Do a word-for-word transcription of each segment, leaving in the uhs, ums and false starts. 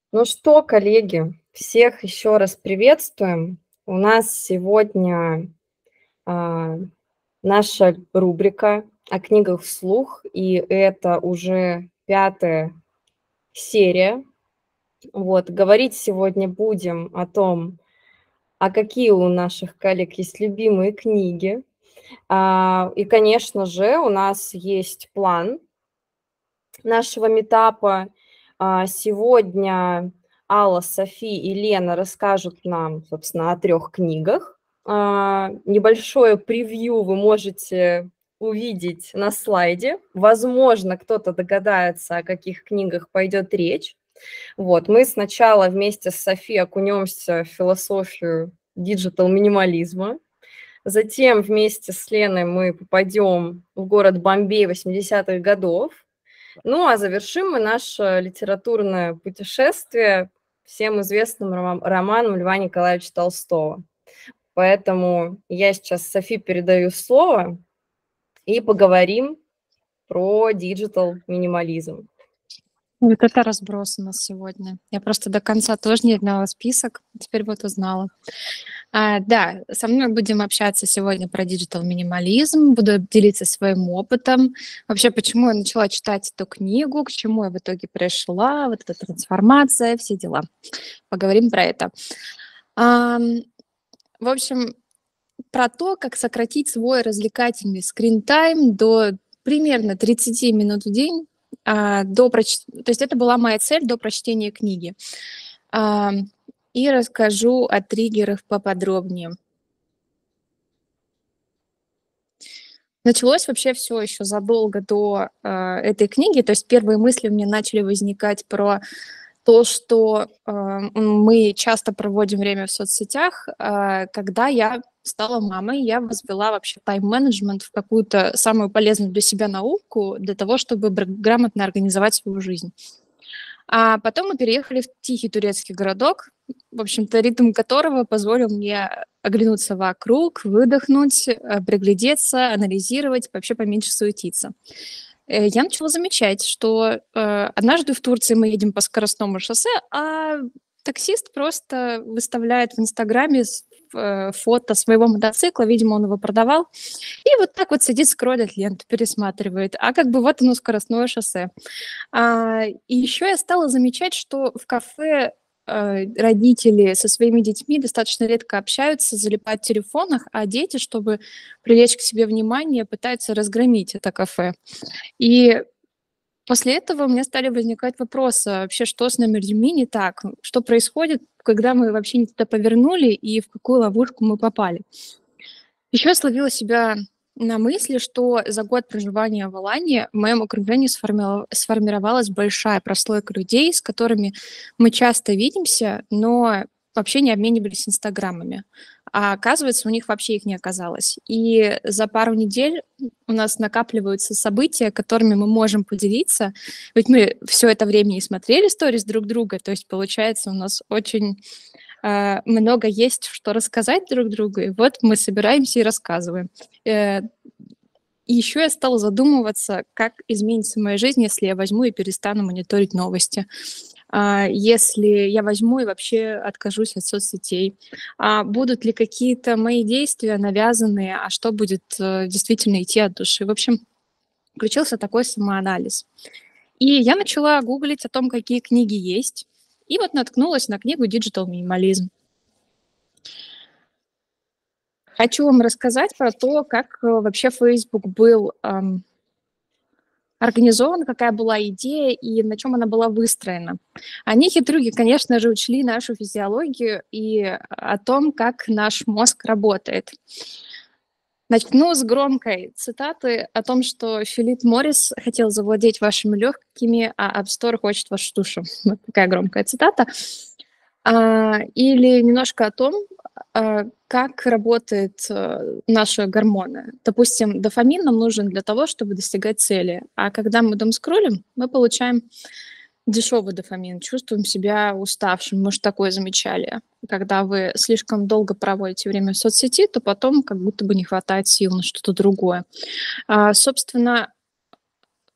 Ну что, коллеги, всех еще раз приветствуем. У нас сегодня а, наша рубрика о книгах вслух, и это уже пятая серия. Вот, говорить сегодня будем о том, а какие у наших коллег есть любимые книги. А, и, конечно же, у нас есть план нашего митапа. А, Сегодня Алла, Софи и Лена расскажут нам, собственно, о трех книгах. А, Небольшое превью вы можете увидеть на слайде. Возможно, кто-то догадается, о каких книгах пойдет речь. Вот, мы сначала вместе с Софи окунемся в философию диджитал-минимализма. Затем вместе с Леной мы попадем в город Бомбей восьмидесятых годов. Ну, а завершим мы наше литературное путешествие всем известным романом Льва Николаевича Толстого. Поэтому я сейчас Софи передаю слово и поговорим про диджитал-минимализм. Вот это разброс у нас сегодня. Я просто до конца тоже не знала список, теперь вот узнала. А, да, со мной будем общаться сегодня про диджитал-минимализм, буду делиться своим опытом. Вообще, почему я начала читать эту книгу, к чему я в итоге пришла, вот эта трансформация, все дела. Поговорим про это. А, в общем, про то, как сократить свой развлекательный скрин-тайм до примерно тридцать минут в день, а, до проч... то есть это была моя цель до прочтения книги. А, и расскажу о триггерах поподробнее. Началось вообще все еще задолго до э, этой книги, то есть первые мысли у меня начали возникать про то, что э, мы часто проводим время в соцсетях. Э, когда я стала мамой, я возвела вообще тайм-менеджмент в какую-то самую полезную для себя науку, для того, чтобы грамотно организовать свою жизнь. А потом мы переехали в тихий турецкий городок, в общем-то, ритм которого позволил мне оглянуться вокруг, выдохнуть, приглядеться, анализировать, вообще поменьше суетиться. Я начала замечать, что э, однажды в Турции мы едем по скоростному шоссе, а таксист просто выставляет в Инстаграме э, фото своего мотоцикла, видимо, он его продавал, и вот так вот сидит, скроллит ленту, пересматривает. А как бы вот оно скоростное шоссе. А, и еще я стала замечать, что в кафе э, родители со своими детьми достаточно редко общаются, залипают в телефонах, а дети, чтобы привлечь к себе внимание, пытаются разгромить это кафе. И после этого у меня стали возникать вопросы, вообще, что с нами людьми не так, что происходит, когда мы вообще не туда повернули и в какую ловушку мы попали. Еще я словила себя на мысли, что за год проживания в Алании в моем окружении сформи- сформировалась большая прослойка людей, с которыми мы часто видимся, но вообще не обменивались инстаграмами. А оказывается, у них вообще их не оказалось. И за пару недель у нас накапливаются события, которыми мы можем поделиться. Ведь мы все это время не смотрели сторис друг друга, то есть получается у нас очень э, много есть что рассказать друг другу, и вот мы собираемся и рассказываем. Э, и еще я стала задумываться, как изменится моя жизнь, если я возьму и перестану мониторить новости. А, если я возьму и вообще откажусь от соцсетей, а будут ли какие-то мои действия навязанные, а что будет э, действительно идти от души. В общем, включился такой самоанализ. И я начала гуглить о том, какие книги есть, и вот наткнулась на книгу «Диджитал минимализм». Хочу вам рассказать про то, как э, вообще Facebook был эм, организован, какая была идея и на чем она была выстроена. Они, хитрюги, конечно же, учли нашу физиологию и о том, как наш мозг работает. Начну с громкой цитаты о том, что Филипп Моррис хотел завладеть вашими легкими, а App Store хочет вашу душу. Вот такая громкая цитата. А, или немножко о том, а, как работают а, наши гормоны. Допустим, дофамин нам нужен для того, чтобы достигать цели. А когда мы домскроллим, мы получаем дешевый дофамин, чувствуем себя уставшим. Может, такое замечали. Когда вы слишком долго проводите время в соцсети, то потом как будто бы не хватает сил на что-то другое. А, собственно,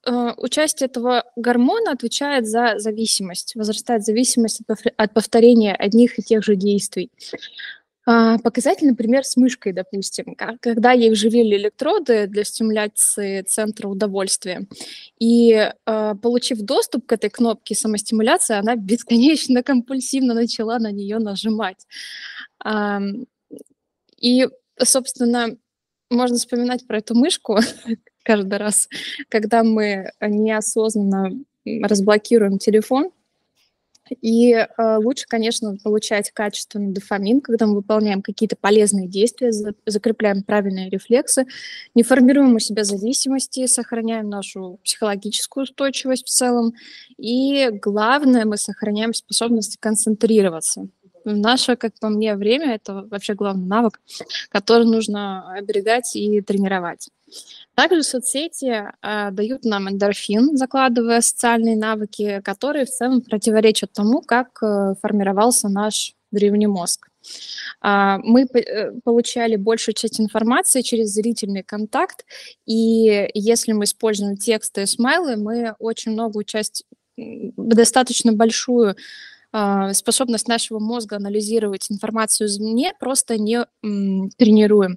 э, участие этого гормона отвечает за зависимость. Возрастает зависимость от повтор- от повторения одних и тех же действий. А, показательный пример с мышкой, допустим, ка- когда ей вживили электроды для стимуляции центра удовольствия, и э, получив доступ к этой кнопке самостимуляции, она бесконечно компульсивно начала на нее нажимать. Ам, И, собственно, можно вспоминать про эту мышку каждый раз, когда мы неосознанно м, разблокируем телефон. И э, лучше, конечно, получать качественный дофамин, когда мы выполняем какие-то полезные действия, за- закрепляем правильные рефлексы, не формируем у себя зависимости, сохраняем нашу психологическую устойчивость в целом. И главное, мы сохраняем способность концентрироваться. В наше, как по мне, время это вообще главный навык, который нужно оберегать и тренировать. Также соцсети а, дают нам эндорфин, закладывая социальные навыки, которые в целом противоречат тому, как э, формировался наш древний мозг. А, мы п- э, получали большую часть информации через зрительный контакт, и если мы используем тексты и смайлы, мы очень многую часть, м, достаточно большую а, способность нашего мозга анализировать информацию извне просто не м, тренируем.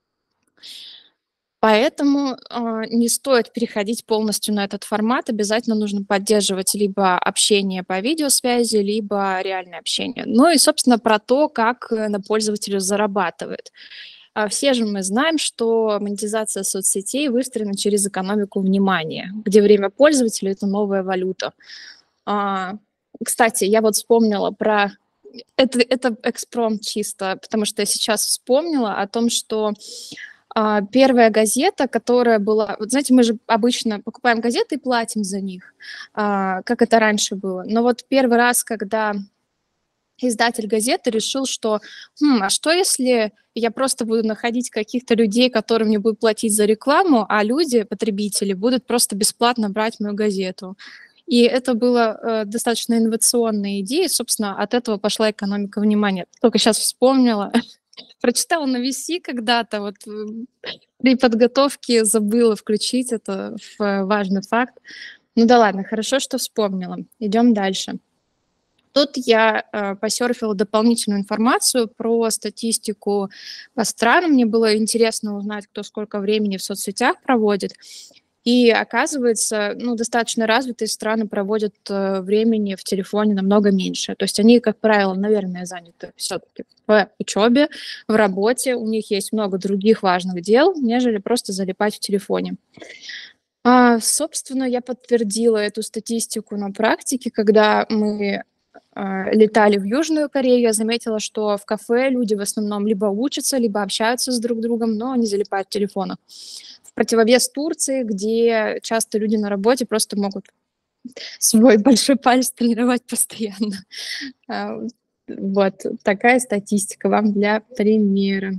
Поэтому, а, не стоит переходить полностью на этот формат. Обязательно нужно поддерживать либо общение по видеосвязи, либо реальное общение. Ну и, собственно, про то, как э, на пользователю зарабатывает. А, Все же мы знаем, что монетизация соцсетей выстроена через экономику внимания, где время пользователя — это новая валюта. А, Кстати, я вот вспомнила про... Это, это экспромт чисто, потому что я сейчас вспомнила о том, что а, первая газета, которая была... Вот знаете, мы же обычно покупаем газеты и платим за них, а, как это раньше было. Но вот первый раз, когда издатель газеты решил, что, хм, а что если я просто буду находить каких-то людей, которые мне будут платить за рекламу, а люди, потребители, будут просто бесплатно брать мою газету. И это была э, достаточно инновационная идея, собственно, от этого пошла экономика внимания. Только сейчас вспомнила, прочитала на ви си когда-то, вот э, при подготовке забыла включить это в э, важный факт. Ну да ладно, хорошо, что вспомнила. Идем дальше. Тут я э, посерфила дополнительную информацию про статистику по странам. Мне было интересно узнать, кто сколько времени в соцсетях проводит. И оказывается, ну, достаточно развитые страны проводят э, времени в телефоне намного меньше. То есть они, как правило, наверное, заняты все-таки в учебе, в работе. У них есть много других важных дел, нежели просто залипать в телефоне. А, собственно, я подтвердила эту статистику на практике, когда мы а, летали в Южную Корею. Я заметила, что в кафе люди в основном либо учатся, либо общаются с друг другом, но они залипают в телефонах. В противовес Турции, где часто люди на работе просто могут свой большой палец тренировать постоянно. А, Вот такая статистика вам для примера.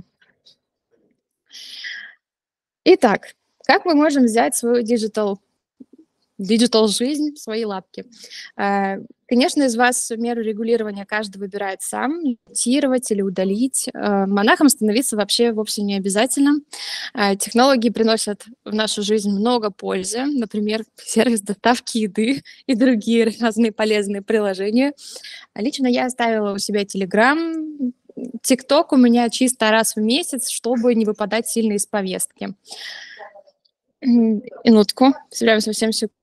Итак, как мы можем взять свою диджитал диджитал-жизнь в свои лапки? Э, Конечно, из вас меру регулирования каждый выбирает сам, имитировать или удалить. Э, Монахом становиться вообще вовсе не обязательно. Э, Технологии приносят в нашу жизнь много пользы, например, сервис доставки еды и другие разные полезные приложения. А Лично я оставила у себя Telegram, ТикТок у меня чисто раз в месяц, чтобы не выпадать сильно из повестки. М, Минутку, представляю совсем секунду.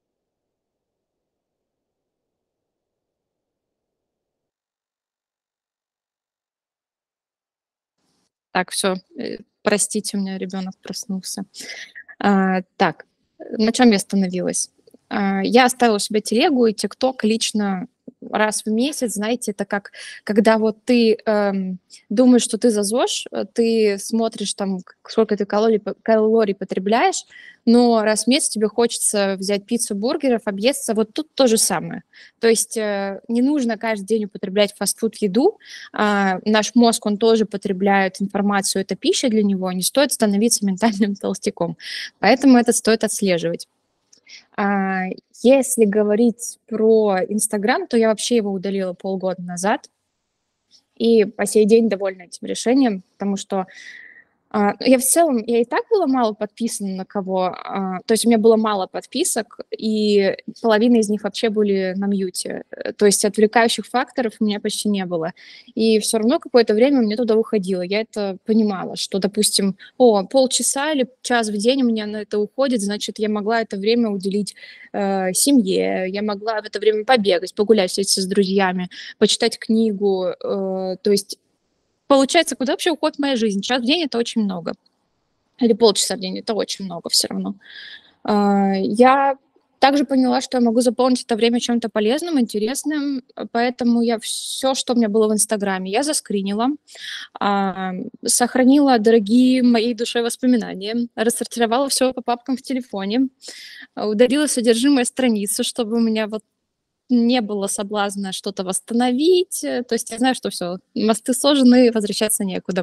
Так, все, простите, у меня ребенок проснулся. А, так, на чем я остановилась? А, я оставила себе телегу и ТикТок лично раз в месяц. Знаете, это как когда вот ты эм, думаешь, что ты за ЗОЖ, э, ты смотришь там, к- сколько ты калорий, по- калорий потребляешь, но раз в месяц тебе хочется взять пиццу, бургеров, объесться. Вот тут то же самое. То есть э, не нужно каждый день употреблять фастфуд, еду. А, наш мозг, он тоже потребляет информацию, это пища для него. Не стоит становиться ментальным толстяком. Поэтому это стоит отслеживать. А, Если говорить про Инстаграм, то я вообще его удалила полгода назад и по сей день довольна этим решением, потому что А, я в целом, я и так была мало подписана на кого, а, то есть у меня было мало подписок, и половина из них вообще были на мьюте. Э, то есть отвлекающих факторов у меня почти не было. И все равно какое-то время мне туда уходило. Я это понимала, что, допустим, о, полчаса или час в день у меня на это уходит, значит, я могла это время уделить э, семье, я могла в это время побегать, погулять, встретиться с друзьями, почитать книгу. Э, то есть получается, куда вообще уходит моя жизнь? Час в день — это очень много. Или полчаса в день — это очень много все равно. А, я также поняла, что я могу заполнить это время чем-то полезным, интересным, э, поэтому я все, что у меня было в "Инстаграме", я заскринила, а, сохранила дорогие моей душе воспоминания, рассортировала все по папкам в телефоне, а, удалила содержимое страницы, чтобы у меня вот не было соблазна что-то восстановить. э, То есть я знаю, что все, мосты сожжены, возвращаться некуда.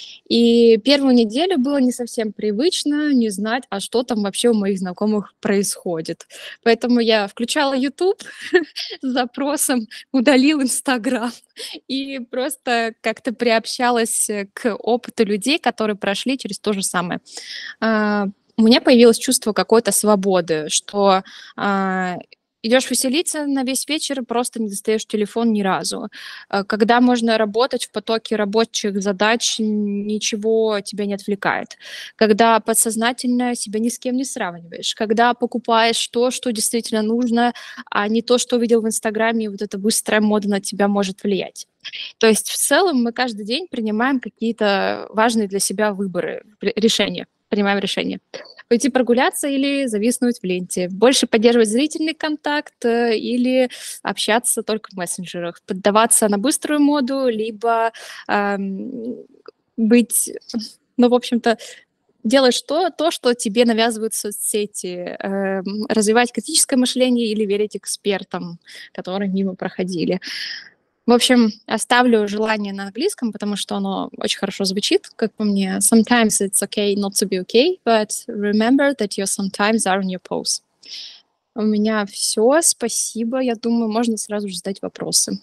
И первую неделю было не совсем привычно не знать, а что там вообще у моих знакомых происходит. Поэтому я включала YouTube с запросом "удалил Инстаграм" и просто как-то приобщалась э, к опыту людей, которые прошли через то же самое. А, У меня появилось чувство какой-то свободы, что а, идешь веселиться на весь вечер и просто не достаешь телефон ни разу. А, Когда можно работать в потоке рабочих задач, н- ничего тебя не отвлекает. Когда подсознательно себя ни с кем не сравниваешь. Когда покупаешь то, что действительно нужно, а не то, что увидел в Инстаграме, и вот эта быстрая мода на тебя может влиять. То есть в целом мы каждый день принимаем какие-то важные для себя выборы, ре- решения, принимаем решения. Пойти прогуляться или зависнуть в ленте, больше поддерживать зрительный контакт э, или общаться только в мессенджерах, поддаваться на быструю моду, либо ам, быть, ну, в общем-то, делаешь то, то, что тебе навязывают соцсети, эм, развивать критическое мышление или верить экспертам, которые мимо проходили. В общем, оставлю желание на английском, потому что оно очень хорошо звучит, как по мне. Sometimes it's okay not to be okay, but remember that your sometimes are on your pose. У меня все, спасибо. Я думаю, можно сразу же задать вопросы.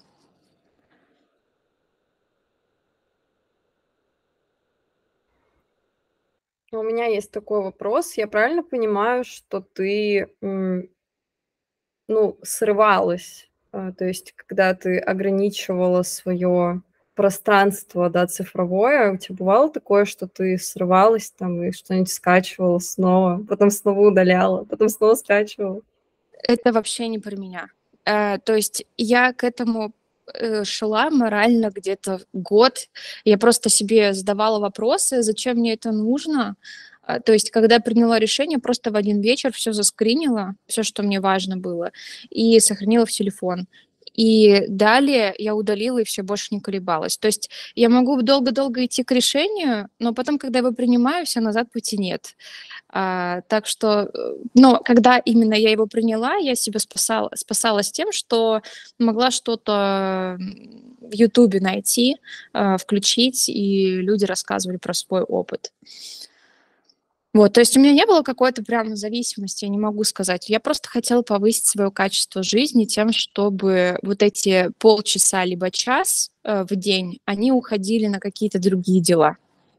У меня есть такой вопрос. Я правильно понимаю, что ты, м, ну, срывалась? А, то есть когда ты ограничивала свое пространство, да, цифровое, у тебя бывало такое, что ты срывалась там и что-нибудь скачивала снова, потом снова удаляла, потом снова скачивала? Это вообще не про меня. Э, то есть я к этому э, шла морально где-то год. Я просто себе задавала вопросы, зачем мне это нужно. А, То есть, когда я приняла решение, просто в один вечер все заскринила, все, что мне важно было, и сохранила в телефон. И далее я удалила и все больше не колебалась. То есть я могу долго-долго идти к решению, но потом, когда я его принимаю, все, назад пути нет. А, так что, э, но когда именно я его приняла, я себя спасала, спасалась тем, что могла что-то м, в Ютубе найти, а, включить, и люди рассказывали про свой опыт. Вот, то есть у меня не было какой-то прям зависимости, я не могу сказать. Я просто хотела повысить свое качество жизни тем, чтобы вот эти полчаса либо час э, в день, они уходили на какие-то другие дела.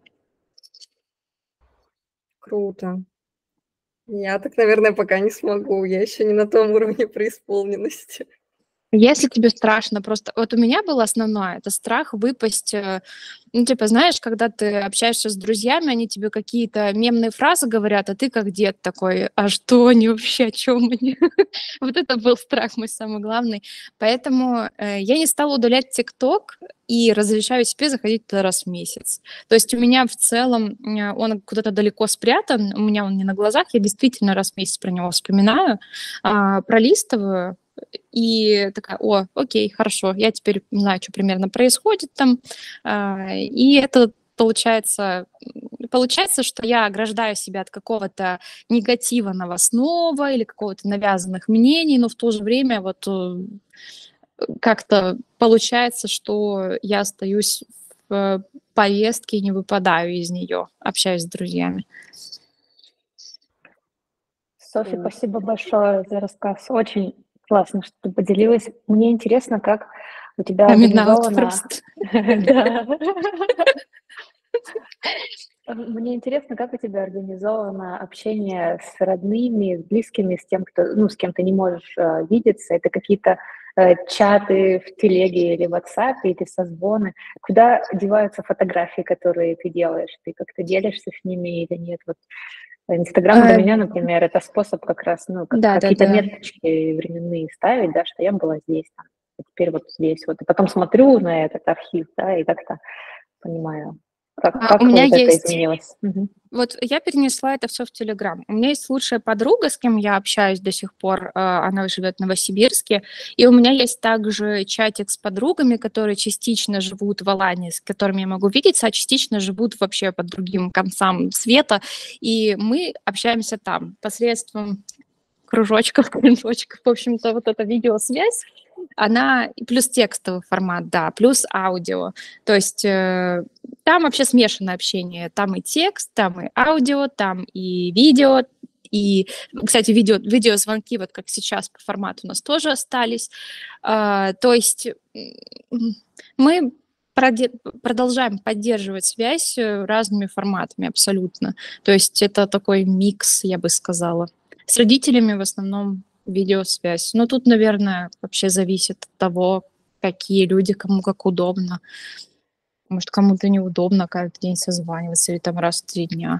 Круто. Я так, наверное, пока не смогу. Я еще не на том уровне преисполненности. Если тебе страшно, просто вот у меня был основной, это страх выпасть, э, ну, типа, знаешь, когда ты общаешься с друзьями, они тебе какие-то мемные фразы говорят, а ты как дед такой, а что они вообще, о чем они? Вот это был страх мой самый главный. Поэтому э, я не стала удалять ТикТок и разрешаю себе заходить туда раз в месяц. То есть у меня в целом э, он куда-то далеко спрятан, у меня он не на глазах, я действительно раз в месяц про него вспоминаю, а, пролистываю, и такая: "О, окей, хорошо, я теперь знаю, что примерно происходит там". А, и это получается, м, получается, что я ограждаю себя от какого-то негатива новостного или какого-то навязанных мнений, но в то же время вот, э, как-то получается, что я остаюсь в э, повестке и не выпадаю из нее, общаюсь с друзьями. Софья, Круто. спасибо большое за рассказ. Очень классно, что ты поделилась. Мне интересно, как у тебя Coming out организовано... first. Да. Мне интересно, как у тебя организовано общение с родными, с близкими, с тем, кто, ну, с кем ты не можешь э, видеться. Это какие-то э, чаты в телеге или в WhatsApp, или созвоны. Куда деваются фотографии, которые ты делаешь? Ты как-то делишься с ними или нет? Вот Инстаграм для Э, меня, например, это способ как раз, ну, как какие-то Да-да-да. меточки временные ставить, да, что я была здесь, там, а теперь вот здесь вот. И потом смотрю на этот архив, да, и как-то понимаю, как, А, У как меня вот это есть изменилось. Мгм. Вот я перенесла это все в Телеграм. У меня есть лучшая подруга, с кем я общаюсь до сих пор. а, Она живет в Новосибирске. И у меня есть также чатик с подругами, которые частично живут в Алании, с которыми я могу видеться, а частично живут вообще по другим концам света. И мы общаемся там посредством кружочков, кружочков. В общем-то, вот эта видеосвязь, она и плюс текстовый формат, да, плюс аудио. То есть э, там вообще смешанное общение. Там и текст, там и аудио, там и видео. И, кстати, видео, видеозвонки, вот как сейчас по формату у нас тоже остались. А, то есть м, мы проде- продолжаем поддерживать связь э, разными форматами абсолютно. То есть это такой микс, я бы сказала. С родителями в основном видеосвязь. Но тут, наверное, вообще зависит от того, какие люди, кому как удобно. Может, кому-то неудобно каждый день созваниваться или там раз в три дня.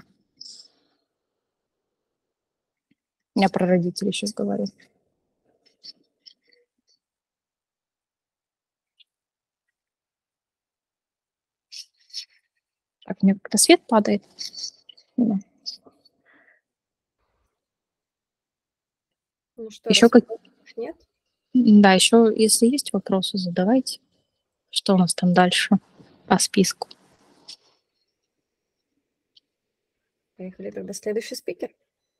Я про родителей сейчас говорю. Так, мне как-то свет падает. Да. Ну что, Еще раз как... нет? Да, еще, если есть вопросы, задавайте. Что у нас там дальше по списку? Поехали тогда следующий спикер.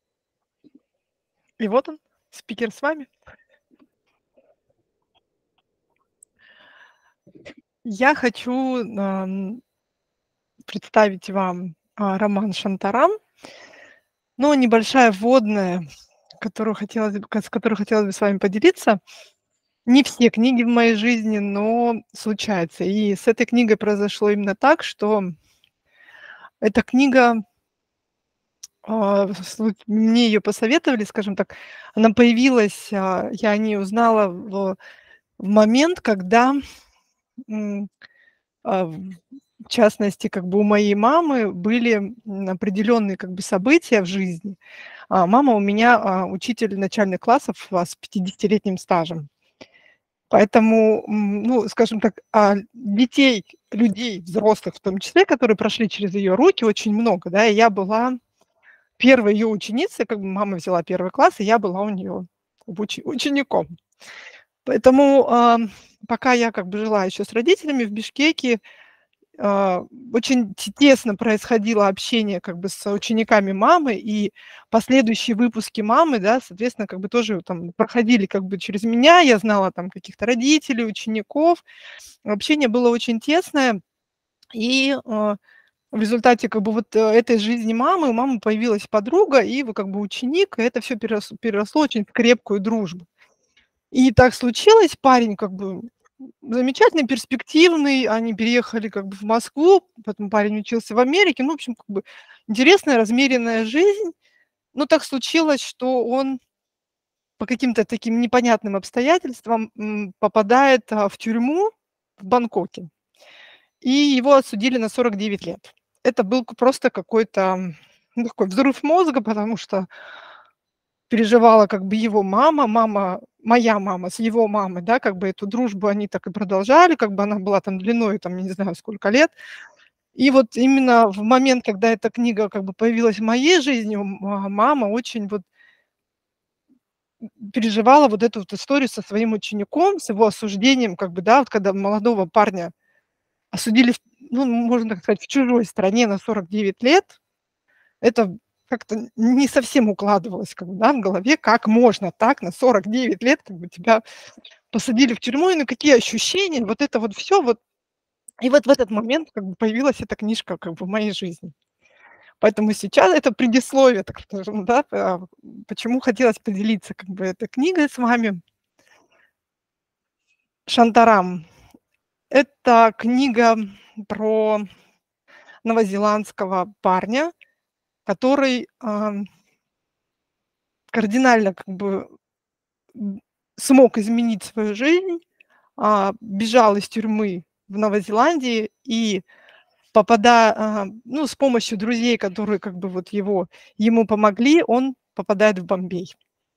И вот он, спикер с вами. Я хочу ам, представить вам а, роман «Шантарам». Ну, небольшая вводная, которую хотелось, бы- с которой хотелось бы с вами поделиться. Не все книги в моей жизни, но случается. И с этой книгой произошло именно так, что эта книга, а, слу- мне ее посоветовали, скажем так, она появилась, а, я о ней узнала в, в момент, когда м, а, в в частности, как бы у моей мамы были м, определенные как бы события в жизни. А, мама у меня а, учитель начальных классов а, с пятидесятилетним стажем. Поэтому, м, ну, скажем так, а, детей, людей, взрослых в том числе, которые прошли через ее руки, очень много, да, и я была первой ее ученицей, как бы мама взяла первый класс, и я была у нее учеником. Поэтому а, пока я как бы жила еще с родителями в Бишкеке, а, очень те тесно происходило общение как бы с учениками мамы, и последующие выпуски мамы, да, соответственно, как бы тоже там проходили как бы через меня. Я знала там каких-то родителей, учеников. Общение было очень тесное, и, а, в результате как бы вот, э, этой жизни мамы у мамы появилась подруга и вот как бы ученик, и это все перерос переросло очень в крепкую дружбу. И так случилось, парень как бы замечательный, перспективный. Они переехали как бы в Москву, потом парень учился в Америке. Ну, в общем, как бы интересная, размеренная жизнь. Но так случилось, что он по каким-то таким непонятным обстоятельствам м, попадает а, в тюрьму в Бангкоке. И его осудили на сорок девять лет. Это был к- просто какой-то ну, такой взрыв мозга, потому что переживала как бы его мама, мама, моя мама с его мамой, да, как бы эту дружбу они так и продолжали, как бы она была там длиной, там, я не знаю, сколько лет. И вот именно в момент, когда эта книга как бы появилась в моей жизни, м, а, мама очень вот переживала вот эту вот историю со своим учеником, с его осуждением, как бы, да, вот когда молодого парня осудили, в- ну, можно так сказать, в чужой стране на сорок девять лет, это как-то не совсем укладывалось как бы, да, в голове, как можно так на сорок девять лет как бы тебя посадили в тюрьму, и ну какие ощущения, вот это вот все вот. И вот в этот момент как бы появилась эта книжка как бы в моей жизни. Поэтому сейчас это предисловие, так скажем, да, а, почему хотелось поделиться как бы этой книгой с вами. «Шантарам» — это книга про новозеландского парня, который а, кардинально как бы смог изменить свою жизнь, а, бежал из тюрьмы в Новой и попадая, а, ну, с помощью друзей, которые как бы вот его, ему помогли, он попадает в Бомбей,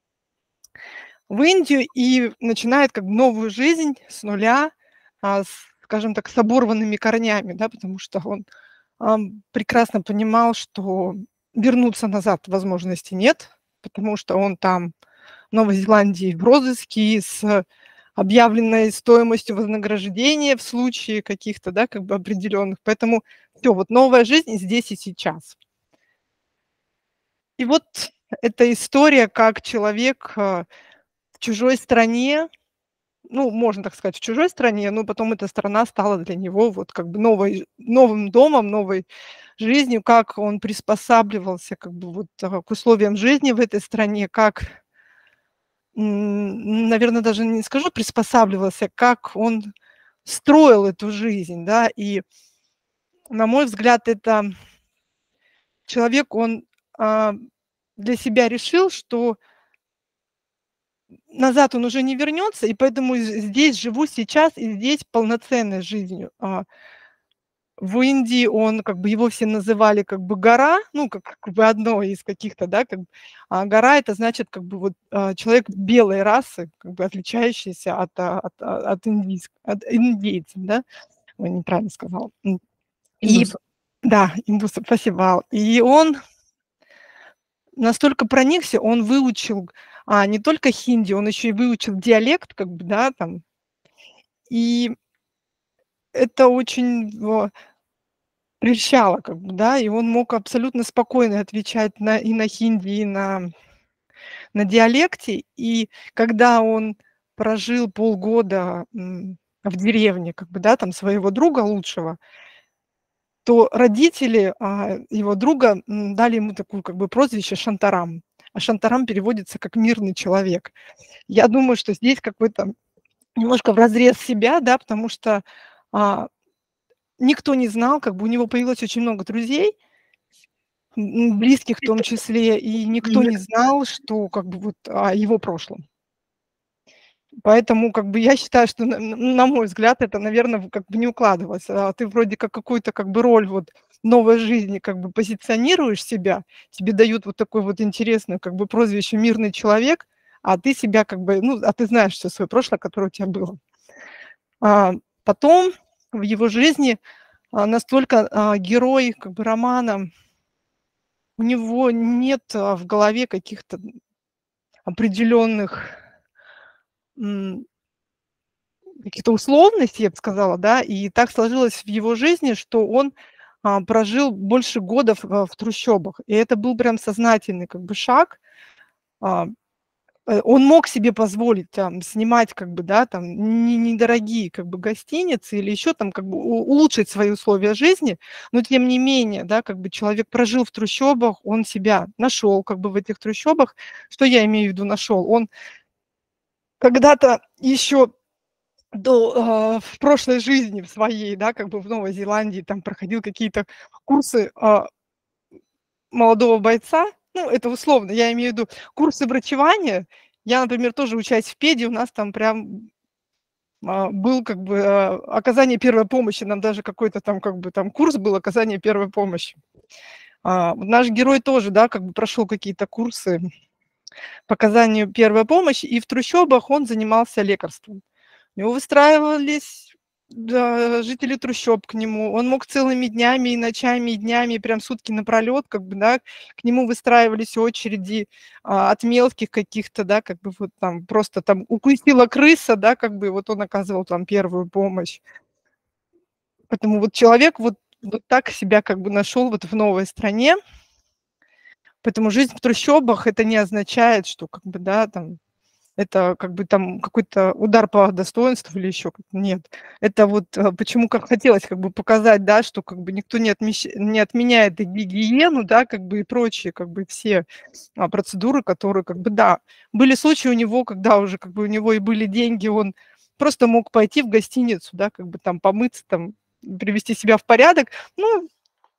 в Индию и начинает как бы новую жизнь с нуля, а, с, скажем так, с оборванными корнями, да, потому что он а, прекрасно понимал, что вернуться назад возможности нет, потому что он там в Новой Зеландии в розыске с объявленной стоимостью вознаграждения в случае каких-то, да, как бы определенных. Поэтому все, вот новая жизнь здесь и сейчас. И вот эта история, как человек в чужой стране, ну, можно так сказать, в чужой стране, но потом эта страна стала для него вот как бы новой, новым домом, новой жизнью, как он приспосабливался как бы вот к условиям жизни в этой стране, как, наверное, даже не скажу приспосабливался, как он строил эту жизнь, да, и, на мой взгляд, это человек, он а, для себя решил, что назад он уже не вернется, и поэтому здесь живу сейчас, и здесь полноценной жизнью. А, в Индии он, как бы его все называли как бы гора, ну, как, как бы одно из каких-то, да, как бы, а гора это значит как бы вот а, человек белой расы, как бы отличающийся от, от, от, индийск, от индейцев, да, ой, неправильно сказал. И, Индусов. да, индусов, спасибо. И он настолько проникся, он выучил а, не только хинди, он еще и выучил диалект, как бы, да, там. И это очень его прельщало, как бы, да, и он мог абсолютно спокойно отвечать на, и на хинди, и на, на диалекте. И когда он прожил полгода м, в деревне, как бы, да, там своего друга лучшего, то родители а, его друга м, дали ему такую как бы прозвище Шантарам. А Шантарам переводится как мирный человек. Я думаю, что здесь какой-то немножко вразрез себя, да, потому что а, никто не знал, как бы у него появилось очень много друзей, м, близких в том числе, и никто не знал, что как бы вот о его прошлом. Поэтому как бы я считаю, что, на, на мой взгляд, это, наверное, как бы не укладывалось. А ты вроде как какую-то как бы роль вот новой жизни как бы позиционируешь себя, тебе дают вот такое вот интересное как бы прозвище «мирный человек», а ты себя как бы, ну, а ты знаешь все свое прошлое, которое у тебя было. А потом в его жизни а, настолько а, герой как бы романа, у него нет а, в голове каких-то определенных каких-то условностей, я бы сказала, да, и так сложилось в его жизни, что он а, прожил больше года в, в трущобах, и это был прям сознательный как бы шаг. А, он мог себе позволить там снимать как бы, да, там не, недорогие как бы гостиницы или еще там как бы улучшить свои условия жизни, но тем не менее, да, как бы человек прожил в трущобах, он себя нашел как бы в этих трущобах. Что я имею в виду нашел? Он когда-то еще до, э, в прошлой жизни в своей, да, как бы в Новой Зеландии там проходил какие-то курсы э, молодого бойца, ну, это условно, я имею в виду курсы врачевания. Я, например, тоже учась в педе, у нас там прям э, был как бы э, оказание первой помощи, нам даже какой-то там как бы там курс был оказания первой помощи. А, наш герой тоже, да, как бы прошел какие-то курсы по оказанию первой помощи, и в трущобах он занимался лекарством. У него выстраивались да, жители трущоб к нему. Он мог целыми днями и ночами, и днями, прям сутки напролет, как бы, да, к нему выстраивались очереди а, от мелких каких-то, да, как бы вот там просто там укусила крыса, да, как бы вот он оказывал там первую помощь. Поэтому вот человек вот, вот так себя как бы нашел вот в новой стране. Поэтому жизнь в трущобах это не означает, что как бы, да, там это как бы там какой-то удар по достоинству или еще как-то. Нет. Это вот почему как хотелось как бы показать, да, что как бы никто не, отмещ... не отменяет и гигиену, да, как бы и прочие как бы все а, процедуры, которые как бы, да, были случаи у него, когда уже как бы у него и были деньги, он просто мог пойти в гостиницу, да, как бы там помыться, там, привести себя в порядок, ну,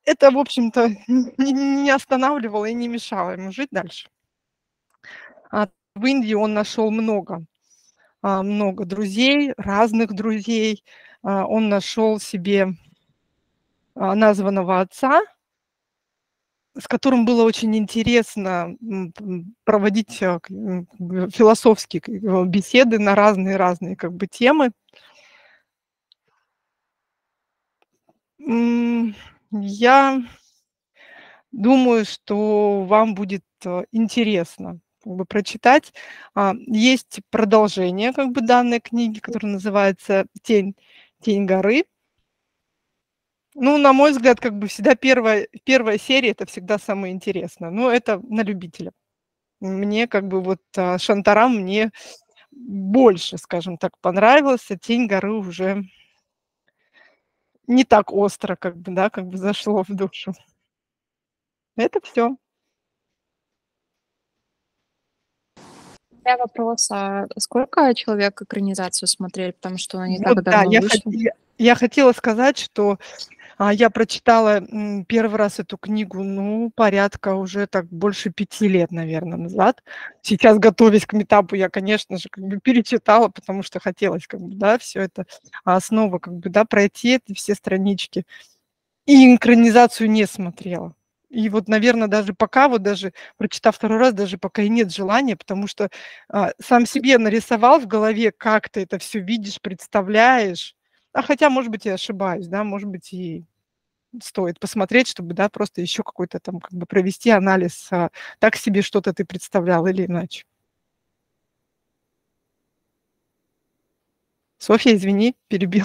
это, в общем-то, не не останавливало и не мешало ему жить дальше. А в Индии он нашел много, а, много друзей, разных друзей. А, он нашел себе, а, названного отца, с которым было очень интересно, м, м, проводить, а, к м, как бы философские к э, беседы на разные-разные как бы темы. М, я думаю, что вам будет, э, интересно как бы прочитать. А, есть продолжение как бы данной книги, которая называется "Тень Тень горы". Ну, на мой взгляд, как бы всегда первая первая серия- это всегда самое интересное. Но это на любителя. Мне как бы вот, а, Шантарам мне больше, скажем так, понравился. "Тень горы" уже не так остро как бы, да, как бы зашло в душу. Это всё. У меня вопрос: а сколько человек экранизацию смотрели? Потому что она не Вот так да, давно я хот вышла. я я хотела сказать, что, а, я прочитала, м, первый раз эту книгу, ну, порядка уже так больше пяти лет, наверно, назад. Сейчас, готовясь к митапу, я, конечно же, как бы перечитала, потому что хотелось как бы, да, всё это, а, снова как бы, да, пройти эти все странички. И экранизацию не смотрела. И вот, наверно, даже пока, вот даже прочитав второй раз, даже пока и нет желания, потому что, а, сам себе нарисовал в голове, как ты это всё видишь, представляешь. А хотя, может быть, я ошибаюсь, да, может быть, и стоит посмотреть, чтобы, да, просто еще какой-то там как бы провести анализ, а, так себе что-то ты представлял или иначе. Софья, извини, перебила.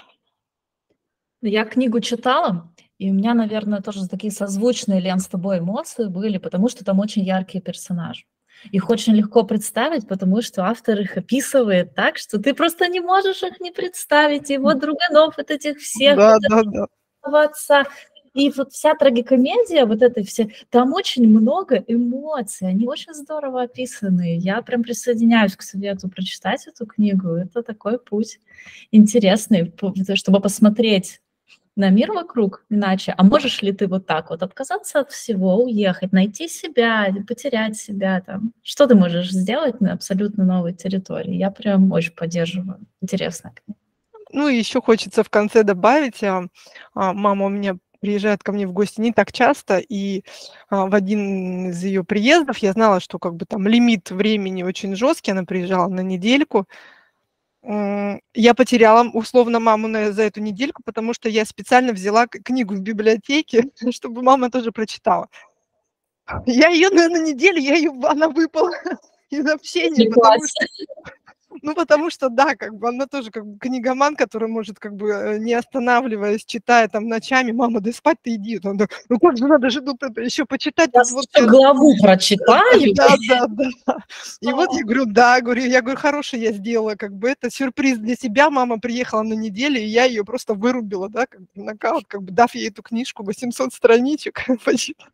Я книгу читала, и у меня, наверно, тоже такие созвучные, Лен, с тобой эмоции были, потому что там очень яркие персонажи. Их очень легко представить, потому что автор их описывает так, что ты просто не можешь их не представить. Его друганов, вот этих всех, вот Да, да, да. этого отца. И вот вся трагикомедия вот этой все там очень много эмоций, они очень здорово описаны. Я прям присоединяюсь к совету прочитать эту книгу. Это такой путь интересный, п чтобы посмотреть на мир вокруг иначе. А можешь ли ты вот так вот отказаться от всего, уехать, найти себя или потерять себя там? Что ты можешь сделать на абсолютно новой территории? Я прям очень поддерживаю. Интересная книга. Ну, и еще хочется в конце добавить, а, а, мама у меня приезжает ко мне в гости не так часто, и, а, в один из ее приездов я знала, что как бы там лимит времени очень жесткий, она приезжала на недельку. М, я потеряла условно маму на за эту недельку, потому что я специально взяла к книгу в библиотеке, чтобы мама тоже прочитала. Я ее на на неделю, я ее она выпала из общения, потому Увлеклась. что ну, потому что, да, как бы она тоже как бы книгоман, который может как бы, э, не останавливаясь, читая там ночами: "Мама, да спать-то иди". Она: "Ну как же, надо же тут это еще почитать, тут Щас вот ещё щас". главу прочитаю. Да, да, да, да. И вот я говорю: "Да", говорю, я говорю: "Хорошее я сделала, как бы это сюрприз для себя". Мама приехала на неделю, и я ее просто вырубила, да, как бы в нокаут, как бы дав ей эту книжку, восемьсот страничек почитать.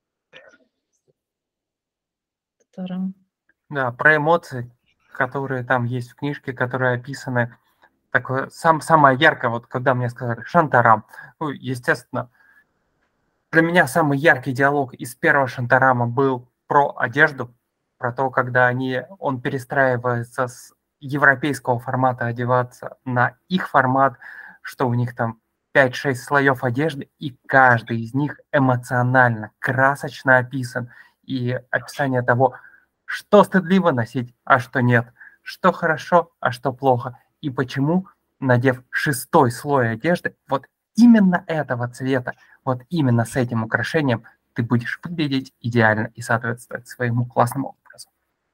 Здорово. Да, про эмоции, которые там есть в книжке, которые описаны. Такое сам самое яркое, вот когда мне сказали: "Шантарам". Ну, естественно для меня самый яркий диалог из первого Шантарама был про одежду, про то, когда они он перестраивается с европейского формата одеваться на их формат, что у них там пять шесть слоев одежды, и каждый из них эмоционально, красочно описан. И описание того, что стыдливо носить, а что нет, что хорошо, а что плохо, и почему, надев шестой слой одежды вот именно этого цвета, вот именно с этим украшением, ты будешь выглядеть идеально и соответствовать своему классному образу.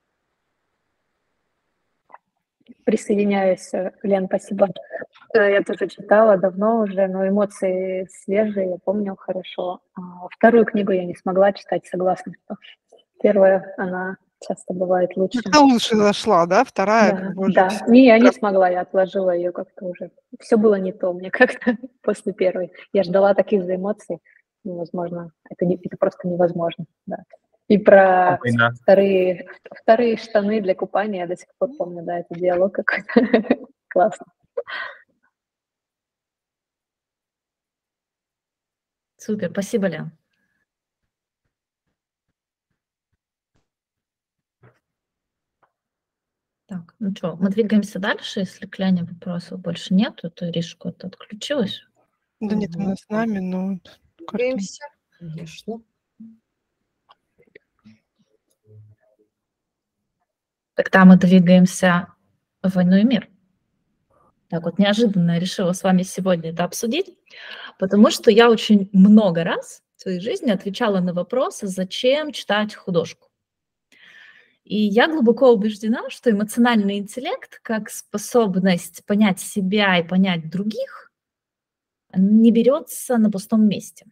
Присоединяюсь, э, Лен, спасибо. Э, я тоже читала давно уже, но эмоции свежие, я помню хорошо. А вторую книгу я не смогла читать, согласна, что первая, она часто бывает лучше. Как-то лучше зашла, да, вторая как Да, бы уже да. всё Не, я не прям смогла, я отложила ее как-то уже. Всё было не то мне как-то после первой. Я ждала таких же эмоций. Невозможно. Это не это просто невозможно, да. И про Ой, да. вторые вторые штаны для купания я до сих пор помню, да, этот диалог какой-то. Классно. Супер, спасибо, Лен. Так, ну что, мы двигаемся дальше. Если к Ляне вопросов больше нету, то Ириш куда-то отключилась. Да нет, Мгм. она с нами, но картинка. Двигаемся, конечно. Тогда мы двигаемся в «Войну и мир». Так вот, неожиданно я решила с вами сегодня это обсудить, потому что я очень много раз в своей жизни отвечала на вопросы, зачем читать художку. И я глубоко убеждена, что эмоциональный интеллект, как способность понять себя и понять других, не берется на пустом месте.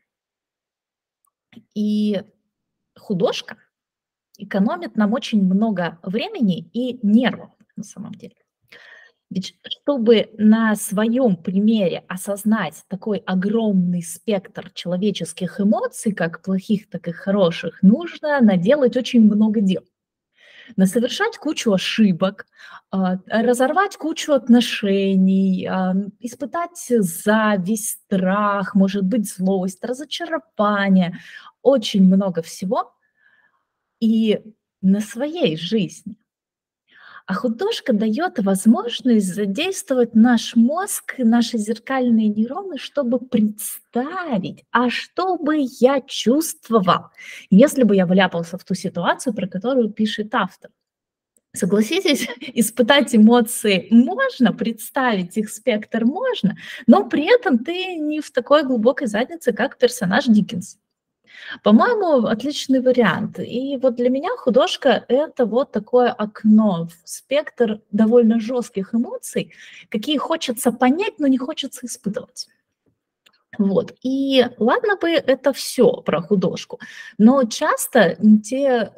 И художка экономит нам очень много времени и нервов на самом деле. Ведь чтобы на своем примере осознать такой огромный спектр человеческих эмоций, как плохих, так и хороших, нужно наделать очень много дел. Насовершать кучу ошибок, а, разорвать кучу отношений, а, испытать зависть, страх, может быть, злость, разочарование, очень много всего и на своей жизни. А художка дает возможность задействовать наш мозг, наши зеркальные нейроны, чтобы представить, а что бы я чувствовал, если бы я вляпался в ту ситуацию, про которую пишет автор. Согласитесь, испытать эмоции можно, представить их спектр можно, но при этом ты не в такой глубокой заднице, как персонаж Диккенс. По-моему, отличный вариант. И вот для меня художка – это вот такое окно в спектр довольно жестких эмоций, какие хочется понять, но не хочется испытывать. Вот. И ладно бы это все про художку, но часто те